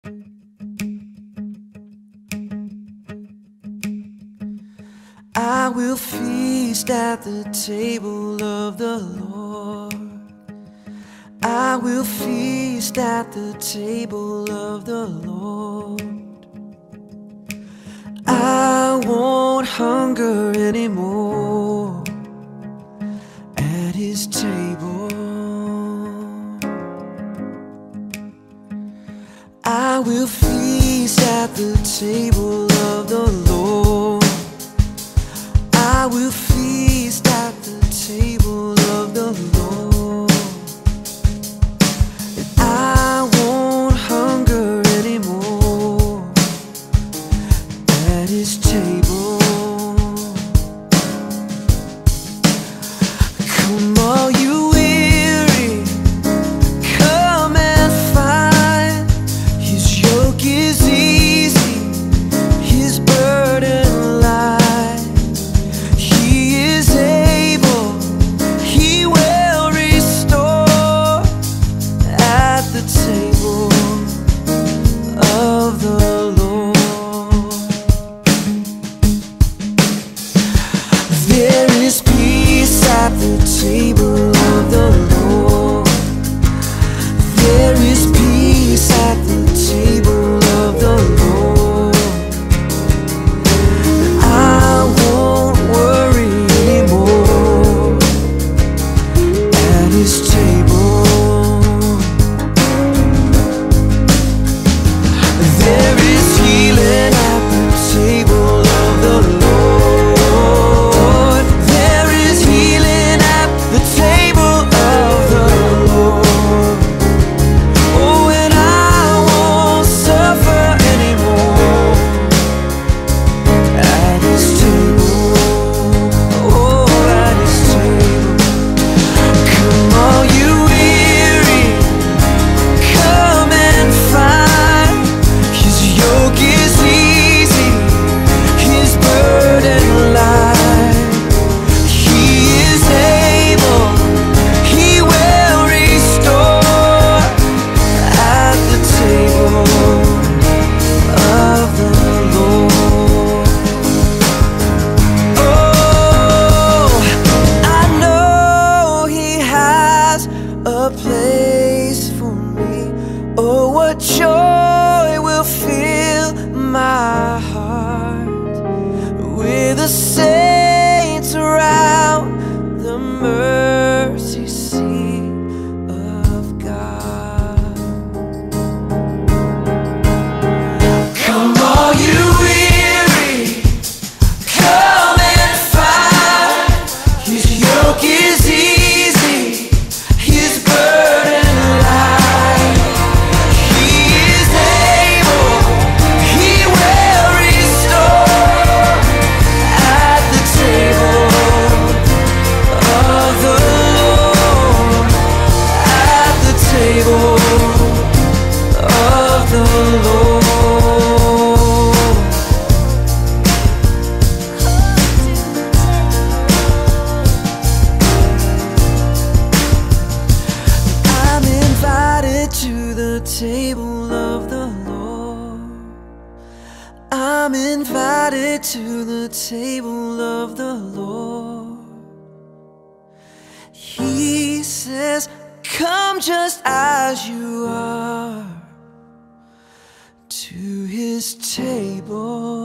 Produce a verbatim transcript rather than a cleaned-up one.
I will feast at the table of the Lord. I will feast at the table of the Lord. I won't hunger anymore at His table. I will feast at the table of the Lord. I will feast at the table of the Lord. And I won't hunger anymore at His table. Come all you weary, come and find His yoke is easy, His burden light. At the table of the Lord, there is peace at the table of the Lord. I won't worry anymore at His table. There is healing at the table of the Lord. A place for me. Oh, what joy will fill my heart with the saints around the mercy seat of God. Come all you weary, come and find His yoke is easy. To the table of the Lord, I'm invited to the table of the Lord. He says, come just as you are to His table.